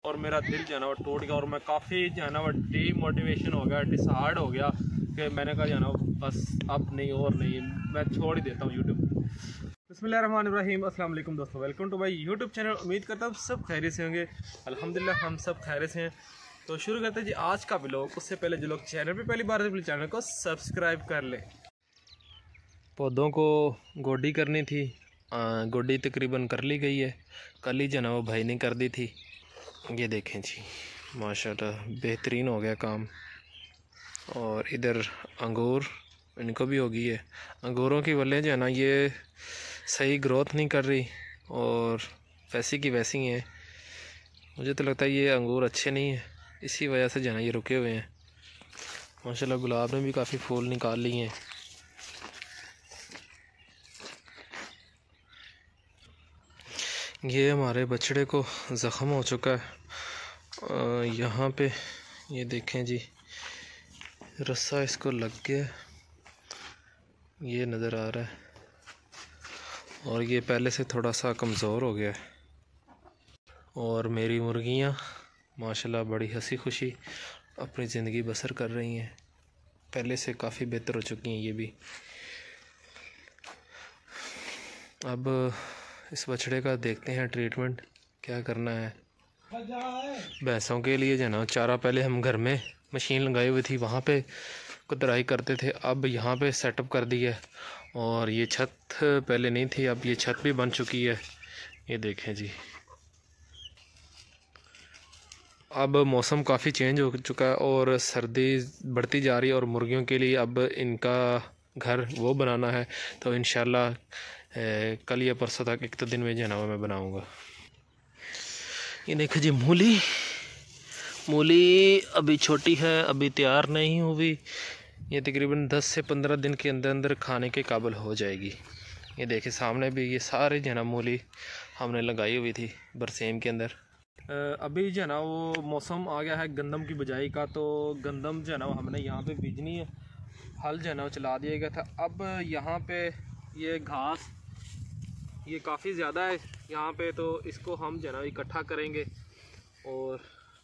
और मेरा दिल जो है ना वो टूट गया और मैं काफ़ी जो है ना वो डीमोटिवेशन हो गया, डिसहार्ड हो गया कि मैंने कहा जो है ना बस अब नहीं और नहीं, मैं छोड़ ही देता हूँ यूट्यूब। बिस्मिल्लाहिर्रहमानिर्रहीम, अस्सलाम वालेकुम दोस्तों, welcome to my YouTube channel. उम्मीद करता हूँ सब खैरियत से होंगे। अल्हम्दुलिल्लाह हम सब खैरियत से हैं। तो शुरू करते हैं जी आज का व्लॉग। उससे पहले जो लोग चैनल पे पहली बार है चैनल को सब्सक्राइब कर लें। पौधों को गोडी करनी थी, गोडी तकरीबन कर ली गई है। कल ही जो है वो भाई ने कर दी थी। ये देखें जी माशाल्लाह बेहतरीन हो गया काम। और इधर अंगूर इनको भी हो गई है। अंगूरों की वलें जो है ना ये सही ग्रोथ नहीं कर रही और वैसी की वैसी हैं। मुझे तो लगता है ये अंगूर अच्छे नहीं हैं, इसी वजह से जो है ना ये रुके हुए हैं। माशाल्लाह गुलाब ने भी काफ़ी फूल निकाल लिए हैं। ये हमारे बछड़े को ज़ख़म हो चुका है यहाँ पे, ये देखें जी रस्सा इसको लग गया, ये नज़र आ रहा है। और ये पहले से थोड़ा सा कमज़ोर हो गया है। और मेरी मुर्गियाँ माशाल्लाह बड़ी हंसी खुशी अपनी ज़िंदगी बसर कर रही हैं, पहले से काफ़ी बेहतर हो चुकी हैं ये भी। अब इस बछड़े का देखते हैं ट्रीटमेंट क्या करना है। भैंसों के लिए जो है ना चारा पहले हम घर में मशीन लगाई हुई थी, वहाँ पे कुतराई करते थे, अब यहाँ पे सेटअप कर दी है। और ये छत पहले नहीं थी, अब ये छत भी बन चुकी है। ये देखें जी अब मौसम काफ़ी चेंज हो चुका है और सर्दी बढ़ती जा रही है और मुर्गियों के लिए अब इनका घर वो बनाना है। तो इंशाल्लाह कल या परसों तक एक तो दिन में जो है ना मैं बनाऊँगा। ये देखो जी मूली अभी छोटी है, अभी तैयार नहीं हुई। ये तकरीबन 10 से 15 दिन के अंदर अंदर खाने के काबिल हो जाएगी। ये देखिए सामने भी ये सारे जो है ना मूली हमने लगाई हुई थी बरसेम के अंदर। अभी जो है ना वो मौसम आ गया है गंदम की बुझाई का, तो गंदम जो है ना हमने यहाँ पे बीजनी है। हल जो है ना वो चला दिया गया था। अब यहाँ पे ये घास ये काफ़ी ज़्यादा है यहाँ पे, तो इसको हम जो है ना इकट्ठा करेंगे और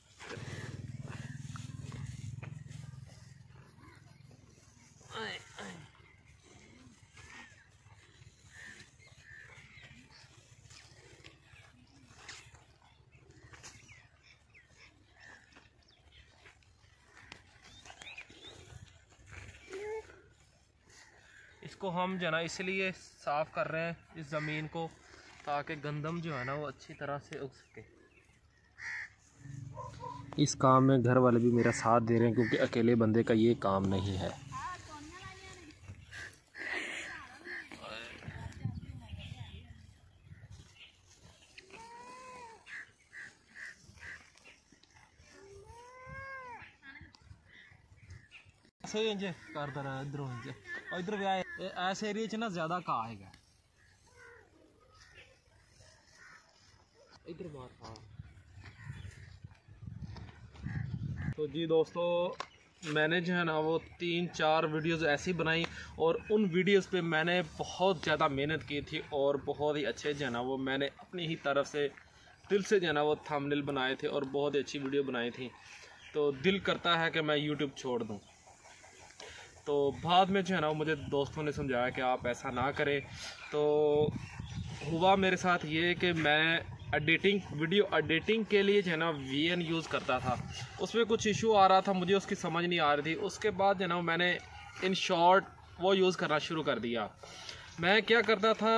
इसको हम जो है ना इसलिए साफ़ कर रहे हैं इस ज़मीन को, ताकि गंदम जो है ना वो अच्छी तरह से उग सके। इस काम में घर वाले भी मेरा साथ दे रहे हैं, क्योंकि अकेले बंदे का ये काम नहीं है। इधर ऐसे एरिया च ना ज़्यादा घाह है इधर बाहर। तो जी दोस्तों मैंने जो है ना वो 3-4 वीडियोज़ ऐसी बनाई और उन वीडियोज़ पे मैंने बहुत ज़्यादा मेहनत की थी और बहुत ही अच्छे जो है ना वो मैंने अपनी ही तरफ से दिल से जो है ना वो थंबनेल बनाए थे और बहुत ही अच्छी वीडियो बनाई थी। तो दिल करता है कि मैं यूट्यूब छोड़ दूँ। तो बाद में जो है ना मुझे दोस्तों ने समझाया कि आप ऐसा ना करें। तो हुआ मेरे साथ ये कि मैं वीडियो एडिटिंग के लिए जो है ना VN यूज़ करता था, उसमें कुछ इशू आ रहा था, मुझे उसकी समझ नहीं आ रही थी। उसके बाद जो है ना मैंने इन शॉर्ट वो यूज़ करना शुरू कर दिया। मैं क्या करता था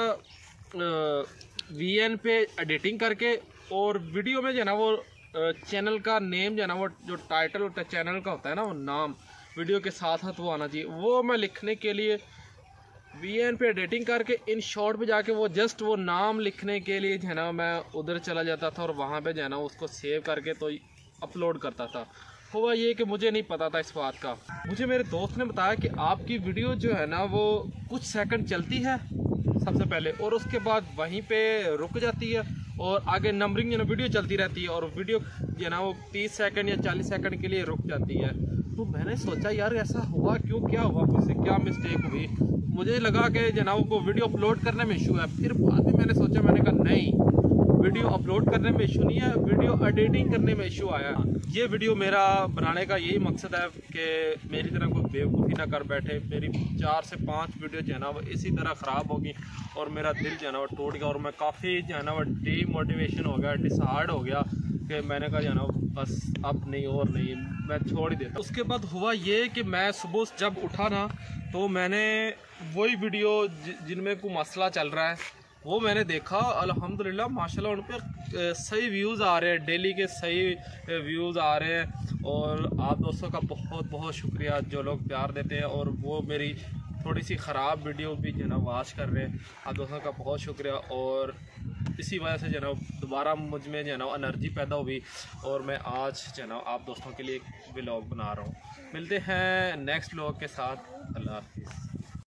VN पे एडिटिंग करके और वीडियो में जो है ना वो चैनल का नेम जो है ना वो जो टाइटल होता है चैनल का होता है ना वो नाम वीडियो के साथ साथ वो आना चाहिए, वो मैं लिखने के लिए VN पे एडिटिंग करके इन शॉर्ट पे जाके वो जस्ट वो नाम लिखने के लिए जो है ना मैं उधर चला जाता था और वहाँ पे जो है ना उसको सेव करके तो अपलोड करता था। हुआ ये कि मुझे नहीं पता था इस बात का। मुझे मेरे दोस्त ने बताया कि आपकी वीडियो जो है ना वो कुछ सेकंड चलती है सबसे पहले और उसके बाद वहीं पे रुक जाती है और आगे नंबरिंग जो है वीडियो चलती रहती है और वीडियो जो है ना वो 30 सेकंड या 40 सेकंड के लिए रुक जाती है। तो मैंने सोचा यार ऐसा हुआ क्यों, क्या हुआ, मुझसे क्या मिस्टेक हुई। मुझे लगा कि जनाब को वीडियो अपलोड करने में इशू है। फिर बाद में मैंने सोचा, मैंने कहा नहीं वीडियो अपलोड करने में इशू नहीं है, वीडियो एडिटिंग करने में इशू आया। ये वीडियो मेरा बनाने का यही मकसद है कि मेरी तरह कोई बेवकूफ़ी ना कर बैठे। मेरी 4 से 5 वीडियो जो है ना वो इसी तरह ख़राब होगी और मेरा दिल जो है ना वो टूट गया और मैं काफ़ी जो है ना वो डीमोटिवेशन हो गया, डिसहार्ड हो गया कि मैंने कहा जो है ना बस अब नहीं और नहीं, मैं छोड़ ही देता। उसके बाद हुआ ये कि मैं सुबह जब उठा ना तो मैंने वही वीडियो जिनमें कोई मसला चल रहा है वो मैंने देखा। अल्हम्दुलिल्लाह माशाल्लाह उन पर सही व्यूज़ आ रहे हैं, डेली के सही व्यूज़ आ रहे हैं। और आप दोस्तों का बहुत बहुत शुक्रिया जो लोग प्यार देते हैं और वो मेरी थोड़ी सी ख़राब वीडियो भी जो है ना वॉच कर रहे हैं। आप दोस्तों का बहुत शुक्रिया और इसी वजह से जो है ना दोबारा मुझ में जो है ना एनर्जी पैदा हुई और मैं आज जो है ना आप दोस्तों के लिए एक व्लॉग बना रहा हूँ। मिलते हैं नेक्स्ट व्लॉग के साथ। अल्लाह हाफिज़।